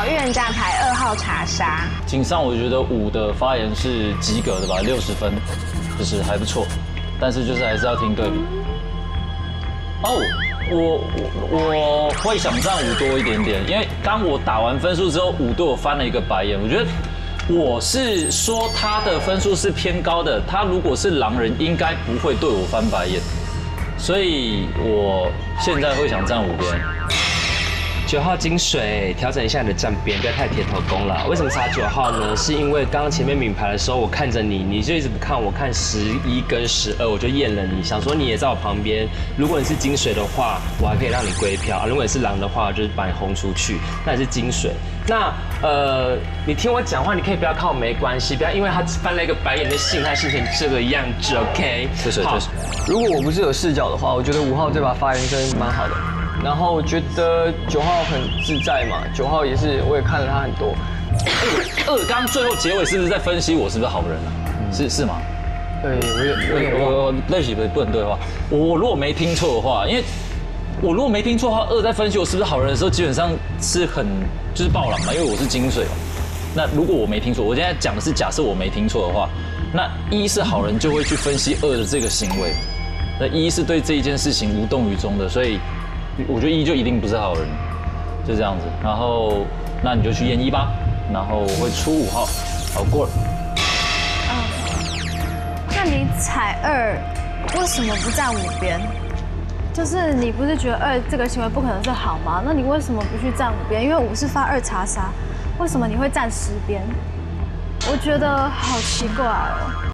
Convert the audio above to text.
好，预言家排2号查杀。 井上我觉得5的发言是及格的吧，60分，就是还不错，但是就是还是要听对比。哦，我会想占5多一点点，因为当我打完分数之后，5对我翻了一个白眼，我觉得。我是说他的分数是偏高的，他如果是狼人，应该不会对我翻白眼，所以我现在会想站5边。 9号金水，调整一下你的站边，不要太铁头功了。为什么查9号呢？是因为刚刚前面抿牌的时候，我看着你，你就一直不看我，看11跟12，我就验了你，想说你也在我旁边。如果你是金水的话，我还可以让你归票；如果你是狼的话，就是把你轰出去。那你是金水，那你听我讲话，你可以不要看我没关系，不要因为他翻了一个白眼的心态，心成这个样子 ，OK？ 好， 如果我不是有视角的话，我觉得5号这把发言真蛮好的。然后我觉得9号很自在嘛，9号也是，我也看了他很多。 刚最后结尾是不是在分析我是不是好人啊？是吗？ 对，有点我对不起，不能对话。我如果没听错的话，因为我如果没听错的话，2在分析我是不是好人的时候，基本上是很就是爆狼嘛，因为我是金水嘛。那如果我没听错，我现在讲的是假设我没听错的话，那1是好人就会去分析2的这个行为，那1是对这一件事情无动于衷的，所以我觉得1就一定不是好人，就这样子。然后那你就去验1吧，然后我会出5号，好过了。 那你踩2，为什么不站5边？就是你不是觉得2这个行为不可能是好吗？那你为什么不去站5边？因为5是发2查杀，为什么你会站10边？我觉得好奇怪哦。